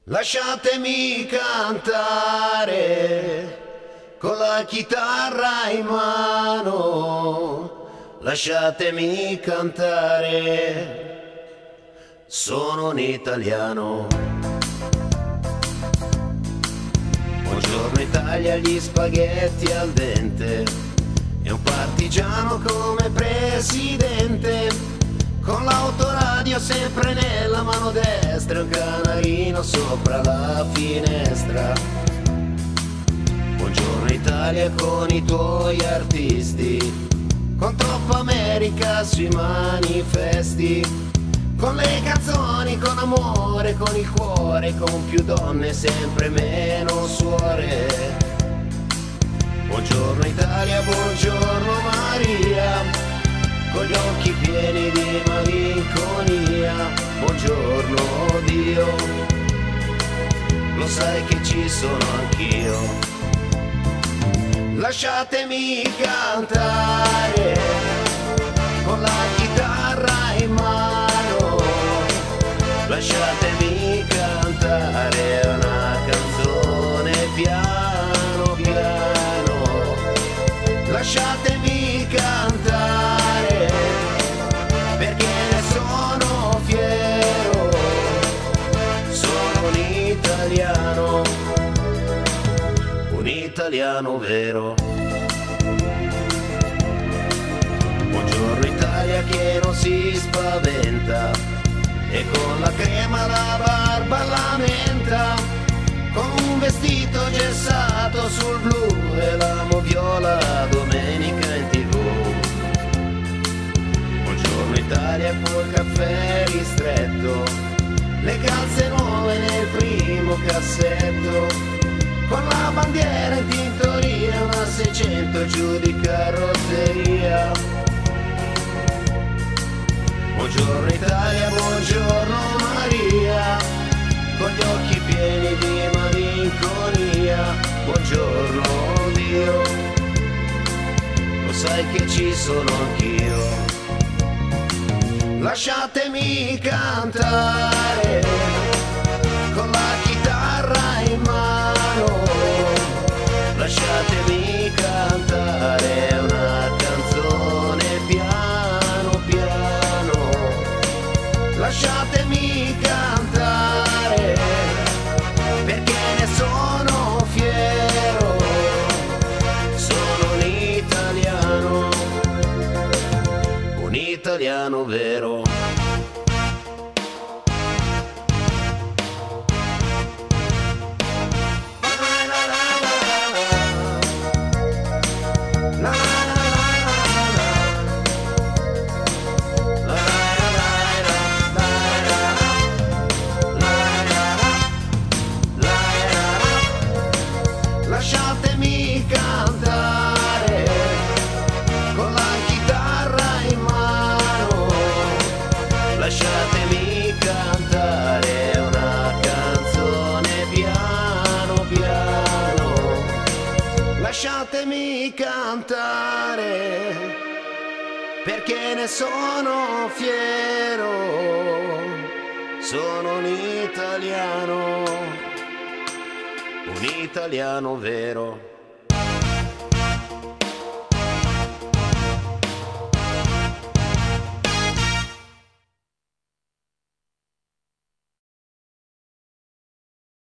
Lasciatemi cantare con la chitarra in mano, lasciatemi cantare, sono un italiano. Buongiorno Italia, gli spaghetti al dente, e un partigiano come presidente, con l'autoradio sempre nella mano destra e un canarino sopra la finestra. Buongiorno Italia con i tuoi artisti, con troppa America sui manifesti, con le canzoni, con amore, con il cuore, con più donne, sempre meno suore. Buongiorno Italia, buongiorno Maria, con gli occhi pieni di malinconia. Buongiorno Dio, lo sai che ci sono anch'io. Lasciatemi cantare con la chitarra in mano, lasciatemi cantare una canzone piano piano, lasciatemi cantare perché ne sono fiero, sono un italiano vero. Buongiorno Italia che non si spaventa e con la crema la barba lamenta, con un vestito gessato sul blu e la moviola domenica in TV. Buongiorno Italia col caffè ristretto, le calze nuove nel primo cassetto, con la bandiera in tintoria, una 600 giù di carrozzeria. Buongiorno Italia, buongiorno Maria, con gli occhi pieni di malinconia. Buongiorno Dio, lo sai che ci sono anch'io. Lasciatemi cantare con la chitarra in mano, lasciatemi cantare una canzone piano piano, lasciatemi cantare perché ne sono fiero, sono un italiano vero. Lasciatemi cantare con la chitarra in mano, lasciatemi cantare una canzone piano piano, lasciatemi cantare perché ne sono fiero, sono un italiano vero.